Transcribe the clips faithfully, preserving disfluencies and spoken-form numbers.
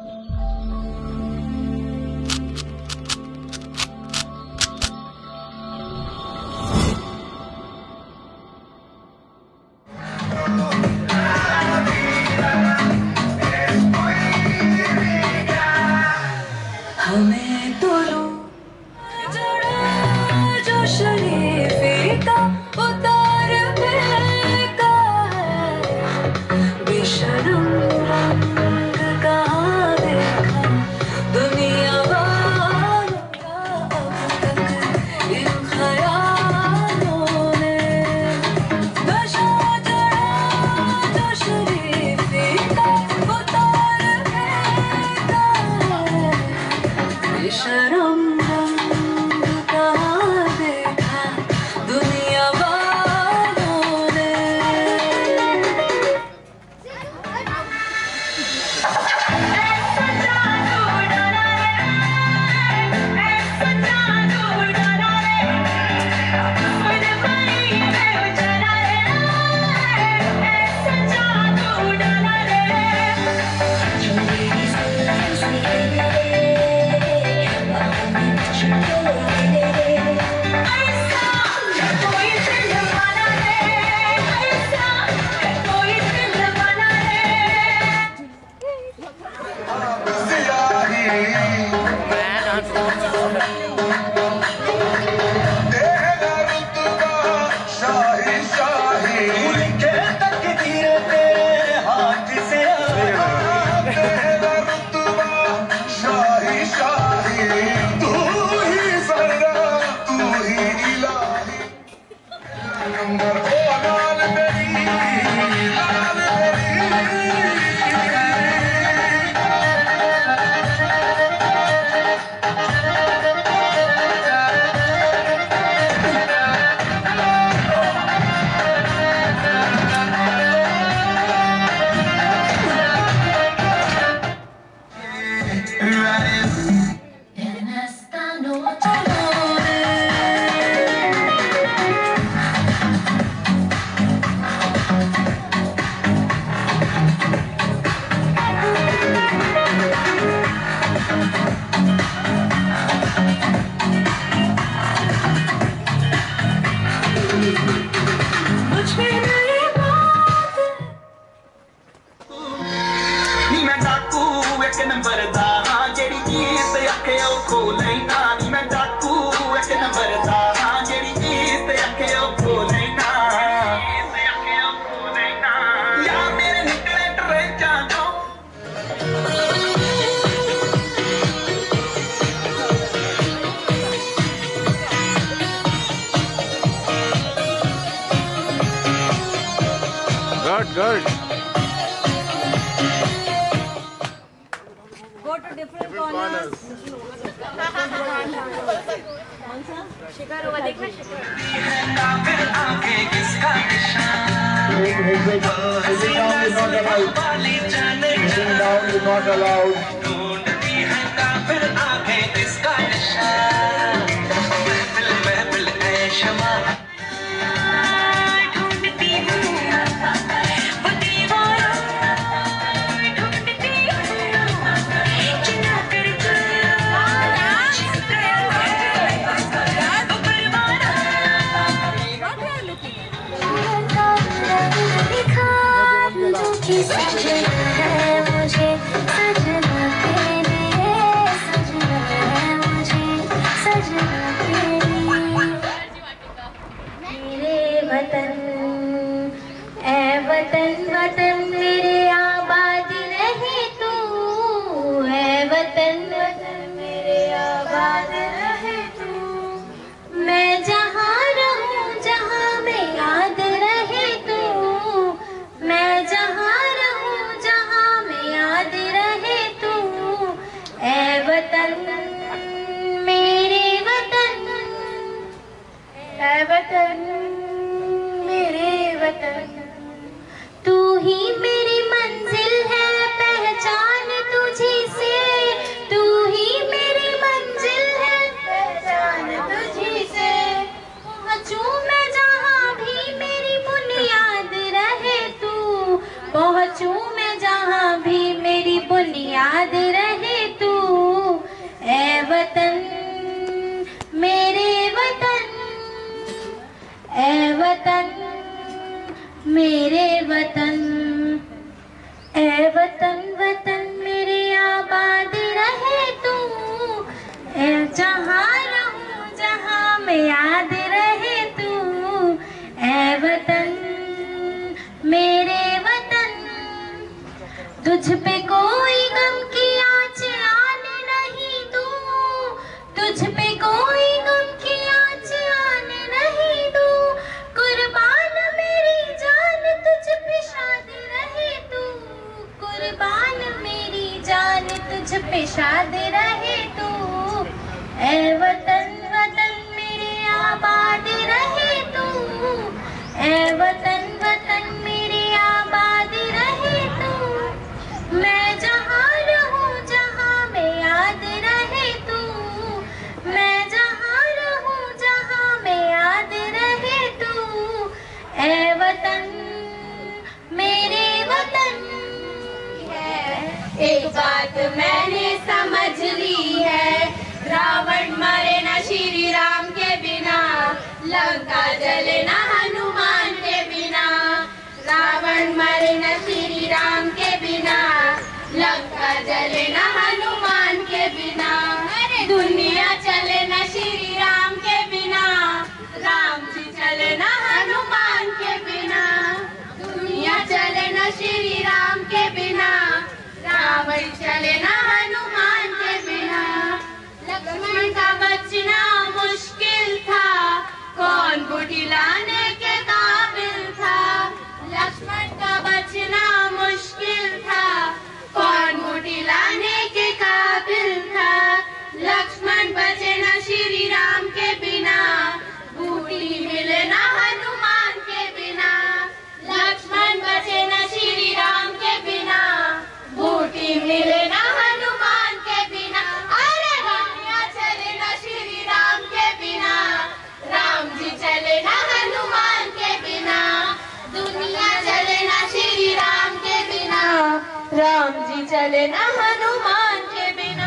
हमें तो जोड़ा जो शरीफी का उतार फेंका है, बेशरम रंग कहाँ देखा दुनिया वालों का अब तक इन ख्यालों ने। नशा चढ़ा जो शरीफी का उतार फेंका है, बेशरम रंग कहाँ देखा दुनिया वालों ने। Good, good. Go to different corners. कौन सा? शिखर हुआ देखना शिखर. Sitting down is not allowed. Sitting down is not allowed. सजना है मुझे सजना है रहे तू, ए वतन मेरे वतन, ए वतन मेरे वतन, ए वतन वतन मेरे आबाद रहे तू, ए जहाँ रहूं जहाँ में याद रहे तू, ए वतन मेरे वतन। तुझ पे कोई गम की आँच आने नहीं दूं, तुझ पे कोई गम की आँच आने नहीं दूं, कुर्बान मेरी जान तुझ पे शाद रहे तू, कुर्बान मेरी जान तुझ पे शाद रहे तू, ए वतन वतन मेरे आबाद रहे तू, ए वतन वतन मेरे आबाद रहे तू, मैं जहाँ रहूं जहाँ में याद रहे तू, मैं जहाँ रहूं जहाँ में याद रहे तू, ए वतन मेरे वतन। एक बात मैंने समझ ली है, रावण मरे न श्री राम के बिना, लंका जले न हनुमान के बिना, रावण मरे न श्री राम के बिना, लंका जले न हनुमान के बिना, दुनिया चले न श्री राम के बिना, राम जी चले न हनुमान के बिना, दुनिया चले न श्री राम के बिना, रावण चले न हनुमान के बिना। लक्ष्मण का बचना मुश्किल था, कौन बूटी लाने के काबिल था, लक्ष्मण का बचना मुश्किल था, कौन बूटी लाने के काबिल था, लक्ष्मण बचे न श्री राम के बिना, बूटी मिले न हनुमान के बिना, लक्ष्मण बचे न श्री राम के बिना, बूटी मिले न हनुमान के बिना, अरे दुनिया चले न श्री राम के बिना, राम जी चले न हनुमान के बिना, दुनिया चले न श्री राम के बिना, राम जी चले न हनुमान के बिना।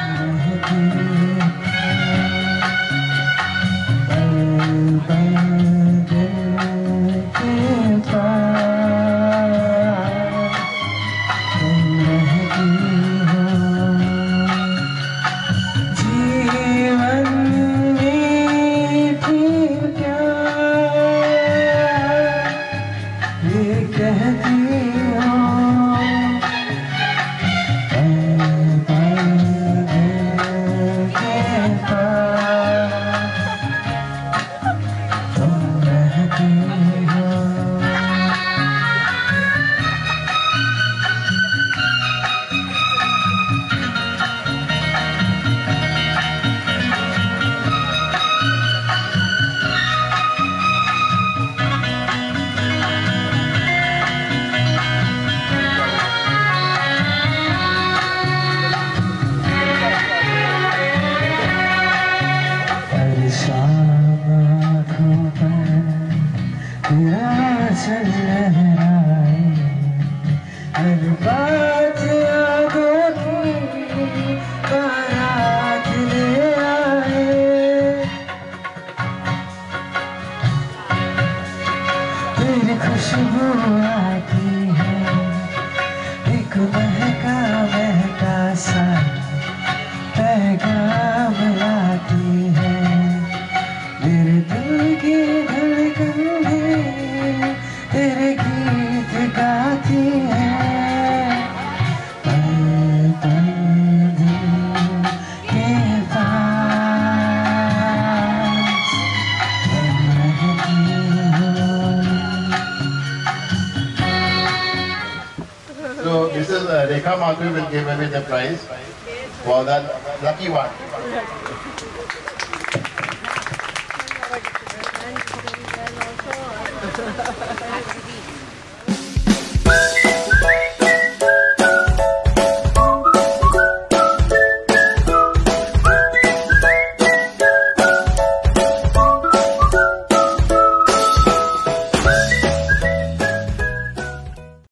खुशबू आती है, एक महका महका सा पैगाम लाती है, मेरे दिल की धड़कन में तेरे गीत गाती है, पल पल दिल के पास तुम रहती हो। So this is uh, Rekha Madhuri will give away the prize for that lucky one. And also